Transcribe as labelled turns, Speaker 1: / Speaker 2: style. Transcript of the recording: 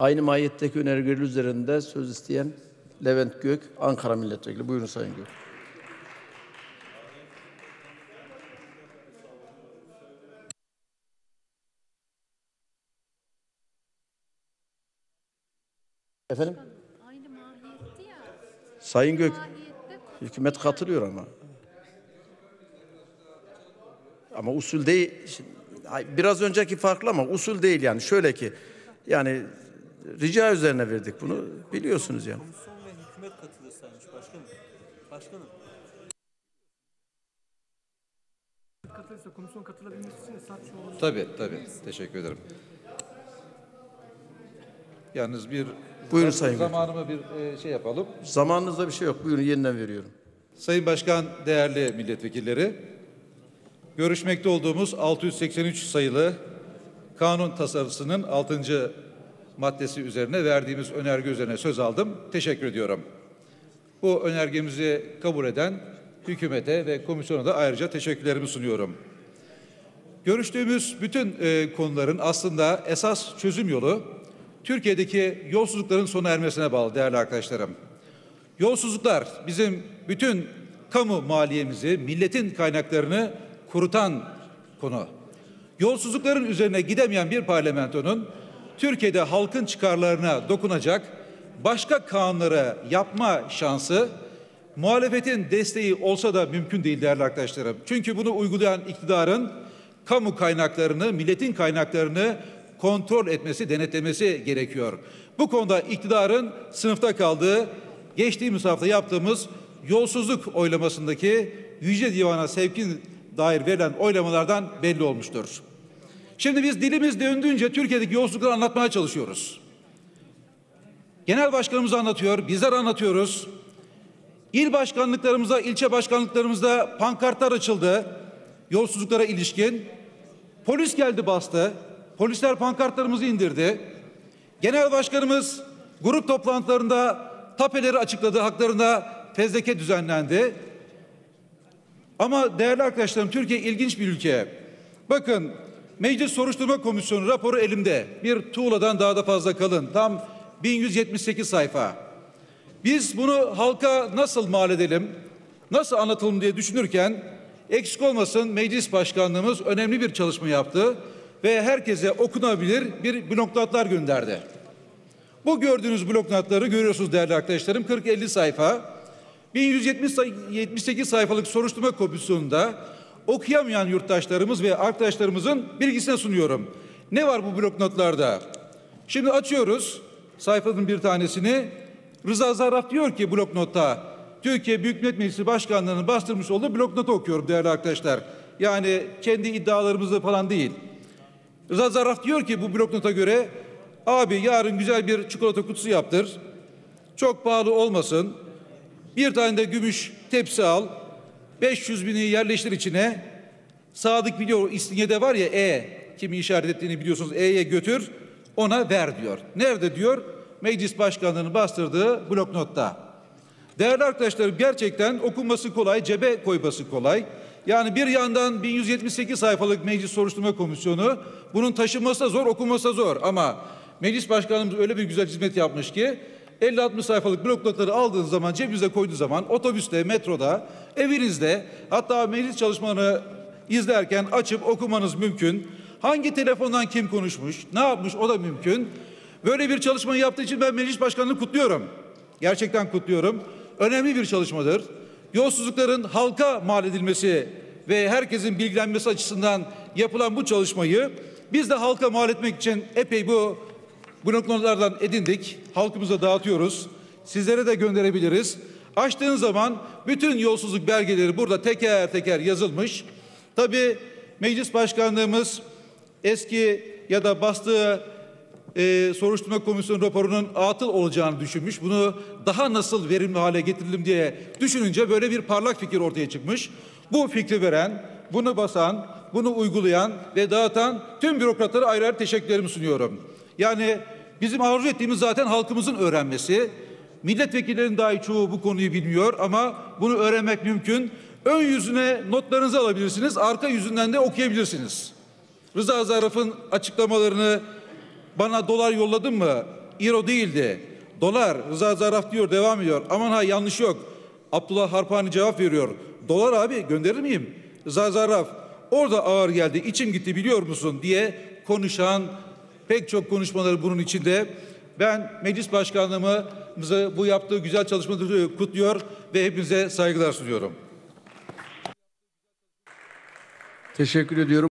Speaker 1: Aynı mahiyetteki önergeler üzerinde söz isteyen Levent Gök, Ankara Milletvekili. Buyurun Sayın Gök. Efendim?
Speaker 2: Aynı mahiyetti ya.
Speaker 1: Sayın Gök,
Speaker 2: Mahiyette
Speaker 1: hükümet katılıyor ama. Ama usul değil. Biraz önceki farklı ama usul değil yani. Şöyle ki, yani rica üzerine verdik bunu. Biliyorsunuz yani.
Speaker 3: Komisyon ve hükümet katılırsanız başkanım. Başkanım.
Speaker 4: Katılırsa komisyon katılabilmesi için tartışma olur.
Speaker 5: Tabii. Teşekkür ederim. Yalnız
Speaker 1: Buyurun Sayın Gök.
Speaker 5: zamanımı şey yapalım.
Speaker 1: Zamanınızda bir şey yok. Buyurun, yeniden veriyorum.
Speaker 5: Sayın Başkan, değerli milletvekilleri, görüşmekte olduğumuz 683 sayılı kanun tasarısının 6. maddesi üzerine verdiğimiz önerge üzerine söz aldım. Teşekkür ediyorum. Bu önergemizi kabul eden hükümete ve komisyona da ayrıca teşekkürlerimi sunuyorum. Görüştüğümüz bütün konuların aslında esas çözüm yolu Türkiye'deki yolsuzlukların sona ermesine bağlı değerli arkadaşlarım. Yolsuzluklar bizim bütün kamu maliyemizi, milletin kaynaklarını kurutan konu. Yolsuzlukların üzerine gidemeyen bir parlamentonun Türkiye'de halkın çıkarlarına dokunacak başka kanunlara yapma şansı muhalefetin desteği olsa da mümkün değil değerli arkadaşlarım. Çünkü bunu uygulayan iktidarın kamu kaynaklarını, milletin kaynaklarını kontrol etmesi, denetlemesi gerekiyor. Bu konuda iktidarın sınıfta kaldığı, geçtiğimiz hafta yaptığımız yolsuzluk oylamasındaki Yüce Divan'a sevkin dair verilen oylamalardan belli olmuştur. Şimdi biz dilimiz döndüğünce Türkiye'deki yolsuzlukları anlatmaya çalışıyoruz. Genel başkanımız anlatıyor, bizler anlatıyoruz. İl başkanlıklarımızda, ilçe başkanlıklarımızda pankartlar açıldı yolsuzluklara ilişkin. Polis geldi, bastı. Polisler pankartlarımızı indirdi. Genel başkanımız grup toplantılarında tapeleri açıkladı, haklarında fezleke düzenlendi. Ama değerli arkadaşlarım, Türkiye ilginç bir ülke. Bakın, Meclis Soruşturma Komisyonu raporu elimde. Bir tuğladan daha da fazla kalın. Tam 1178 sayfa. Biz bunu halka nasıl mal edelim, nasıl anlatalım diye düşünürken eksik olmasın meclis başkanlığımız önemli bir çalışma yaptı ve herkese okunabilir bir bloknotlar gönderdi. Bu gördüğünüz bloknotları görüyorsunuz değerli arkadaşlarım. 40-50 sayfa. 1178 sayfalık soruşturma komisyonunda okuyamayan yurttaşlarımız ve arkadaşlarımızın bilgisine sunuyorum. Ne var bu bloknotlarda? Şimdi açıyoruz sayfanın bir tanesini. Rıza Zarrab diyor ki bloknotta, Türkiye Büyük Millet Meclisi Başkanlığı'nın bastırmış olduğu bloknotu okuyorum değerli arkadaşlar. Yani kendi iddialarımızda falan değil. Rıza Zarrab diyor ki bu bloknota göre, abi yarın güzel bir çikolata kutusu yaptır. Çok pahalı olmasın. Bir tane de gümüş tepsi al. 500 bini yerleştir içine. Sadık biliyor, İstinye'de var ya kimi işaret ettiğini biliyorsunuz. E'ye götür, ona ver diyor. Nerede diyor? Meclis Başkanlığı'nın bastırdığı bloknotta. Değerli arkadaşlarım, gerçekten okunması kolay, cebe koyması kolay. Yani bir yandan 1178 sayfalık Meclis Soruşturma Komisyonu, bunun taşınması da zor, okunması da zor. Ama Meclis Başkanımız öyle bir güzel hizmet yapmış ki 50-60 sayfalık bloknotları aldığınız zaman, cebinize koyduğunuz zaman otobüste, metroda, evinizde, hatta meclis çalışmalarını izlerken açıp okumanız mümkün. Hangi telefondan kim konuşmuş, ne yapmış o da mümkün. Böyle bir çalışmayı yaptığı için ben Meclis Başkanı'nı kutluyorum. Gerçekten kutluyorum. Önemli bir çalışmadır. Yolsuzlukların halka mal edilmesi ve herkesin bilgilenmesi açısından yapılan bu çalışmayı biz de halka mal etmek için epey bu bloknotlardan edindik. Halkımıza dağıtıyoruz. Sizlere de gönderebiliriz. Açtığınız zaman bütün yolsuzluk belgeleri burada teker teker yazılmış. Tabii Meclis Başkanlığımız eski ya da bastığı soruşturma komisyonu raporunun atıl olacağını düşünmüş. Bunu daha nasıl verimli hale getirelim diye düşününce böyle bir parlak fikir ortaya çıkmış. Bu fikri veren, bunu basan, bunu uygulayan ve dağıtan tüm bürokratlara ayrı ayrı teşekkürlerimi sunuyorum. Yani bizim arzu ettiğimiz zaten halkımızın öğrenmesi. Milletvekillerinin dahi çoğu bu konuyu bilmiyor ama bunu öğrenmek mümkün. Ön yüzüne notlarınızı alabilirsiniz, arka yüzünden de okuyabilirsiniz. Rıza Zarrab'ın açıklamalarını bana dolar yolladın mı, euro değildi. Dolar. Rıza Zarrab diyor, devam ediyor. Aman ha, yanlış yok. Abdullah Harpani cevap veriyor. Dolar abi, gönderir miyim? Rıza Zarrab, orada ağır geldi, içim gitti biliyor musun diye konuşan pek çok konuşmaları bunun içinde. Ben meclis başkanlığımızı bu yaptığı güzel çalışmaları kutluyor ve hepinize saygılar sunuyorum.
Speaker 6: Teşekkür ediyorum.